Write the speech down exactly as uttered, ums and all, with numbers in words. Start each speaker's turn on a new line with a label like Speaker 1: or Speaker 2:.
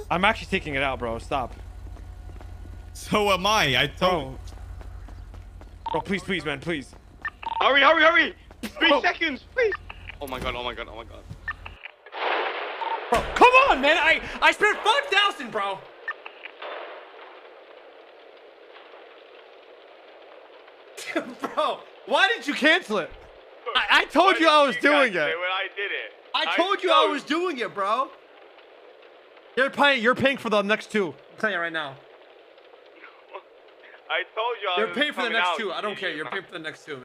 Speaker 1: I'm actually taking it out, bro. Stop.
Speaker 2: So am I. I told.
Speaker 1: Bro. Bro, please, please, man, please.
Speaker 3: Hurry, hurry, hurry! Three
Speaker 1: Bro.
Speaker 3: seconds, please. Oh my god, oh my god, oh my god.
Speaker 1: Bro, come on, man. I I spent five thousand, bro. Bro, why did you cancel it? I, I told you I was doing it.
Speaker 3: When I did it.
Speaker 1: I told you I was doing it, bro. You're paying. You're paying for the next two. I'm telling you right now.
Speaker 3: I told you I
Speaker 1: You're
Speaker 3: was
Speaker 1: paying for the
Speaker 3: coming
Speaker 1: next
Speaker 3: out.
Speaker 1: two. I don't care. You're paying for the next two.